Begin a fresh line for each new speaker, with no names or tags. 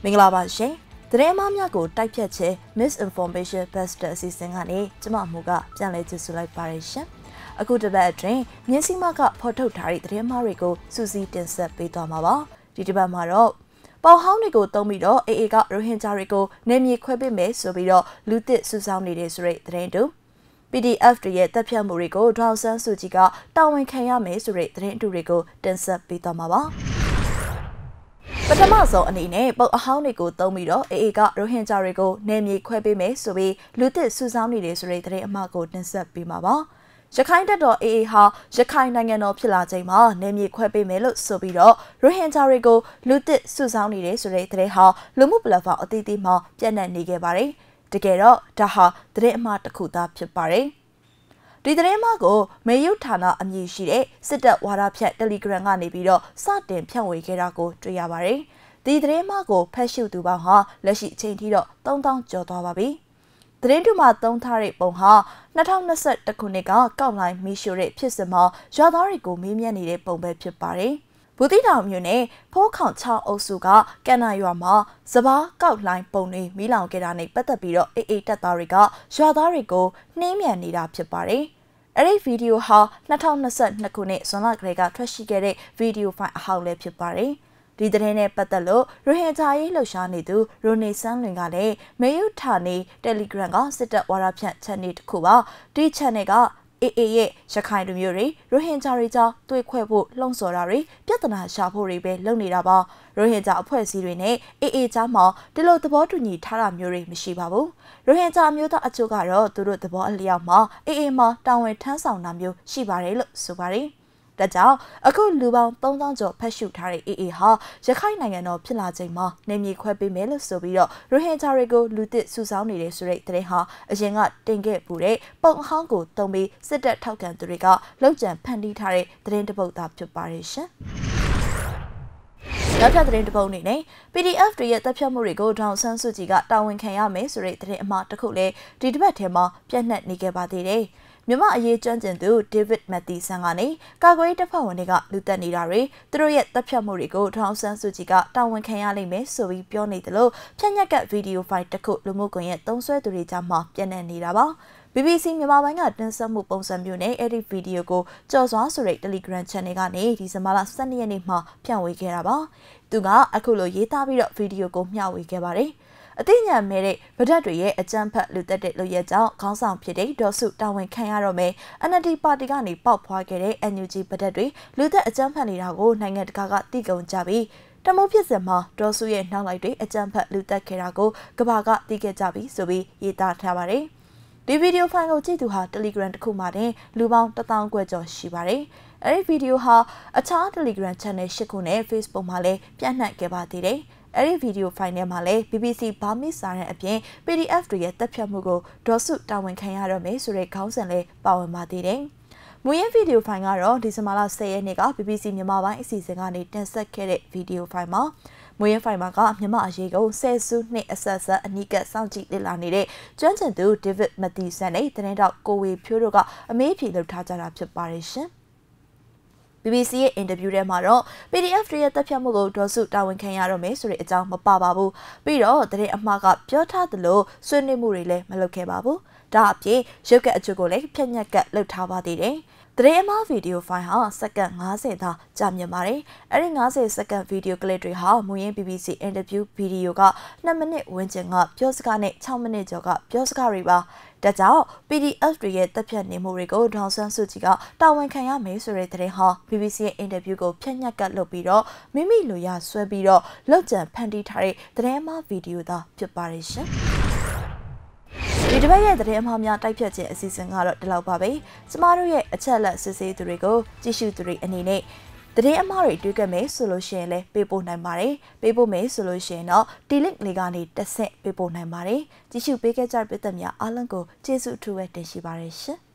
မင်္ဂလာပါရှင်သတင်းအမှားများကိုတိုက်ဖြတ်ခြင်း Misinformation Busters အစီအစဉ်ကနေကျမမှုကပြန်လည်ကြိုဆိုလိုက်ပါရရှင်အခုတစ်ပတ်အတွင်းမြင်းစီမကဖော်ထုတ်ထားတဲ့သတင်းအမှားတွေကိုစူးစီးတင်ဆက်ပေးသွားမှာပါဒီတစ်ပတ်မှာတော့ပေါဟောင်းတွေကိုတုံးပြီးတော့ AA ကရိုဟင်ဂျာတွေကိုနေမြေခွဲပေးမယ်ဆိုပြီးတော့လူသစ်စုဆောင်းနေတဲ့ဆိုတဲ့သတင်းတူ PDF တွေရဲ့တပ်ဖြတ်မှုတွေကိုဒေါက်ဆန်းစုကြည်ကတာဝန်ခံရမယ်ဆိုတဲ့သတင်းအတူတွေကိုတင်ဆက်ပေးသွားမှာပါပထမဆုံးအနေနဲ့ပုတ်အဟောင်းတွေကိုတုံးပြီးတော့ AA ကရိုဟင်ဂျာတွေကိုနေမြေခွဲပေးမယ်ဆိုပြီးလူသစ်စုဆောင်းနေတဲ့ဆိုတဲ့သတင်းအမှားကိုတင်ဆက်ပေးမှာပါရခိုင်တပ်တော် AA ဟာရခိုင်နိုင်ငံတော်ဖြစ်လာချိန်မှာနေမြေခွဲပေးမယ်လို့ဆိုပြီးတော့ရိုဟင်ဂျာတွေကိုလူသစ်စုဆောင်းနေတဲ့ဆိုတဲ့သတင်းဟာလူမှုပလက်ဖောင်းအသီးသီးမှာပြန့်နှံ့နေခဲ့ပါတယ်တကယ်တော့ဒါဟာသတင်းအမှားတစ်ခုသာဖြစ်ပါတယ်ဒီသတင်းမှာကိုမေယုဌာနအမည်ရှိတဲ့စစ်တပ်ဝါဒဖြန့် Telegram ကနေပြီးတော့စတင်ဖြန့်ဝေခဲ့တာကိုတွေ့ရပါတယ်ဒီသတင်းမှာကိုဖတ်ရှုသူပေါင်းဟာလက်ရှိအချိန်ထိတော့3000ကျော်သွားပါပြီသတင်းတူမှာသုံးထားတဲ့ပုံဟာ2021ခုနှစ်ကကောက်လိုင်းမီရှိုတဲ့ဖြစ်စဉ်မှာရွာသားတွေကိုမေးမြန်းနေတဲ့ပုံပဲဖြစ်ပါတယ်ဘူးတိတောင်မြို့နယ်ဖိုးခေါင်ချောင်းအုပ်စုကကန်နာရွာမှာစပားကောက်လိုင်းပုံတွေမီးလောင်ခဲ့တာနဲ့ပတ်သက်ပြီးတော့AAတပ်သားတွေကရွာသားတွေကိုနှင်းမြန်နေတာဖြစ်ပါတယ်အဲ့ဒီဗီဒီယိုဟာ2022ခုနှစ်ဇွန်လကလေးကထွက်ရှိခဲ့တဲ့ဗီဒီယိုဖိုင်အဟောက်လည်းဖြစ်ပါတယ်ဒီသတင်းနဲ့ပတ်သက်လို့ရိုဟင်ဂျာရေးလှုပ်ရှားနေသူရိုနေဆန်းလွင်ကလည်းမေယုဌာနေ Telegram ကစစ်တပ်ဝါဒဖြန့် channel တစ်ခုပါဒီ channel ကAA ရဲ့ရခိုင်လူမျိုးတွေရိုဟင်ဂျာတွေကြောင့်တွေ့ခွဲဖို့လှုံ့ဆော်တာတွေပြဿနာရှာဖို့တွေပဲလုပ်နေတာပါရိုဟင်ဂျာအဖွဲ့အစည်းတွေနဲ့ AA ကြားမှာဒီလိုသဘောတူညီထားတာမျိုးတွေမရှိပါဘူးရိုဟင်ဂျာမျိုးသားအချို့ကတော့သူတို့သဘောအလျောက်မှာ AA မှာတာဝန်ထမ်းဆောင်တာမျိုးရှိပါတယ်လို့ဆိုပါတယ်ဒါကြောင့်အခုလူပေါင်း3000ကျော်ဖတ်ရှုထားတဲ့ AA ဟာရခိုင်နိုင်ငံတော်ဖြစ်လာချိန်မှာနေမြေခွဲပေးမယ်လို့ဆိုပြီးတော့ရိုဟင်ဂျာတွေကိုလူသစ်စုဆောင်းနေတဲ့ဆိုတဲ့သတင်းဟာအရင်ကတင်ခဲ့ပူတဲ့ပုံအဟောင်းကိုတုံးပြီးစစ်တပ်ထောက်ခံသူတွေကလောက်ကျန်ဖန်တီးထားတဲ့သတင်းတစ်ပုဒ်သာဖြစ်ပါတယ်ရှင်နောက်ထပ်သတင်းတစ်ပုဒ်အနေနဲ့ PDF တွေရဲ့တပ်ဖြတ်မှုတွေကိုဒေါက်ဆန်းစုကြည်ကတာဝန်ခံရမယ်ဆိုတဲ့သတင်းအမှားတစ်ခုလည်းဒီတစ်ပတ်ထဲမှာပြန့်နှံ့နေခဲ့ပါသေးတယ်မြန်မာအရေးကျွမ်းကျင်သူ David Matheson ကနေကာကွယ်ရေးတပ်ဖွဲ့ဝင်တွေကလူတက်နေတာတွေသူတို့ရဲ့တပ်ဖြတ်မှုတွေကိုဒေါက်ဆန်းစုကြည်ကတာဝန်ခံရလိမ့်မယ်ဆိုပြီးပြောနေတယ်လို့ဖြန့်ညက်ကဗီဒီယိုဖိုင်တစ်ခုလူမှုကွန်ရက်သုံးစွဲသူတွေကြားမှာပြန့်နှံ့နေတာပါ BBC မြန်မာပိုင်းကတင်ဆက်မှုပုံစံမျိုးနဲ့အဲ့ဒီဗီဒီယိုကိုကြော်စွာဆိုတဲ့ Telegram Channel ကနေဒီဇင်ဘာလ12ရက်နေ့မှာဖြန့်ဝေခဲ့တာပါသူကအခုလိုရေးသားပြီးတော့ဗီဒီယိုကိုမျှဝေခဲ့ပါတယ်အသိဉာဏ်မဲ့တဲ့ဗဒတ်တွေရဲ့အကြမ်းဖက်လူသက်တဲ့လူရဲကြောင့်ခေါင်းဆောင်ဖြစ်တဲ့ဒေါ်စုတာဝန်ခံရတော့မယ် NLD ပါတီကနေပေါက်ဖွာခဲ့တဲ့ NUG ဗဒတ်တွေလူသက်အကြမ်းဖက်နေတာကိုနိုင်ငံတကာကသိကုန်ကြပြီးတမိုးဖြစ်စဉ်မှာဒေါ်စုရဲ့နောက်လိုက်တွေအကြမ်းဖက်လူသက်ခဲ့တာကိုကမ္ဘာကသိခဲ့ကြပြီဆိုပြီးရေးသားထားပါတယ်ဒီဗီဒီယိုဖိုင်ကိုကြည့်သူဟာ Telegram တစ်ခုမှာတင်လူပေါင်း1000ခွဲကျော်ရှိပါတယ်အဲဒီဗီဒီယိုဟာအခြား Telegram Channel 8ခုနဲ့ Facebook မှာလည်းပြန့်နှံ့ခဲ့ပါသေးတယ်အဲ့ဒီဗီဒီယိုဖိုင်ထဲမှာလည်း BBC Burmese စာရန်အပြင် PDF တွေရဲ့တပ်ဖြတ်မှုကိုဒေါ်စုတာဝန်ခံရတော့မယ်ဆိုတဲ့ခေါင်းစဉ်လေးပါဝင်ပါသေးတယ်။မူရင်းဗီဒီယိုဖိုင်ကတော့ဒီဇင်ဘာလ10ရက်နေ့က BBC မြန်မာပိုင်းအစီအစဉ်ကနေတင်ဆက်ခဲ့တဲ့ဗီဒီယိုဖိုင်မှာမူရင်းဖိုင်မှာကမြန်မာအရေးကိုဆယ်စုနှစ်အဆက်ဆက်အနီးကပ်စောင့်ကြည့်လေ့လာနေတဲ့ကျွမ်းကျင်သူ David Matheson နဲ့သတင်းတောက်ကိုဝေဖြိုးတို့ကအမေးဖြေလုပ်ထားကြတာဖြစ်ပါတယ်ရှင်။ BBC ရဲ့အင်တာဗျူးထဲမှာတော့ PDF တွေရဲ့တပ်ဖြတ်မှုကိုဒေါ်စုတာဝန်ခံရတော့မယ်ဆိုတဲ့အကြောင်းမပါပါဘူးပြီးတော့သတင်းအမှားကပြောထားသလိုဆွေးနွေးမှုတွေလည်းမလုပ်ခဲ့ပါဘူးဒါအပြင်ရုပ်ကပ်အချို့ကိုလည်းဖြန့်ညက်ကပ်လုပ်ထားပါသေးတယ်သတင်းအမှားဗီဒီယိုဖိုင်ဟာစက္ကန့်90သာကြာမြင့်ပါတယ်အဲ့ဒီ90စက္ကန့်ဗီဒီယိုကလစ်တွေဟာမူရင်း BBC အင်တာဗျူးဗီဒီယိုက2မိနစ်ဝန်းကျင်ကပြောစကားနဲ့6မိနစ်ကျော်ကပြောစကားတွေပါဒါကြောင့် PDF တွေရဲ့တပ်ဖြတ်နေမှုတွေကိုဒေါက်ဆန်းစုကြည်ကတာဝန်ခံရမယ်ဆိုတဲ့သတင်းဟာ BBC ရဲ့အင်တာဗျူးကိုဖြန့်ညက်ကပ်လုပ်ပြီးတော့မိမိလိုရဆွဲပြီးတော့လောက်ကျန်ဖန်တီးထားတဲ့သတင်းအမှားဗီဒီယိုသာဖြစ်ပါတယ်ရှင်ဒီတစ်ပတ်ရဲ့သတင်းအမှားများတိုက်ဖြတ်ခြင်းအစီအစဉ်ကတော့ဒီလောက်ပါပဲကျမတို့ရဲ့အချက်အလက်စစ်ဆေးသူတွေကိုကြည့်ရှုသူတွေအနေနဲ့သတင်းအမှားတွေတွေ့ကြမယ်ဆိုလို့ရှိရင်လည်းပေးပို့နိုင်ပါတယ်ပေးပို့မယ်ဆိုလို့ရှိရင်တော့ဒီ link လေးကနေတက်ဆက်ပေးပို့နိုင်ပါတယ်ကြည့်ရှုပေးခဲ့ကြတဲ့ပရိသတ်များအားလုံးကိုကျေးဇူးအထူးပဲတင်ရှိပါတယ်ရှင်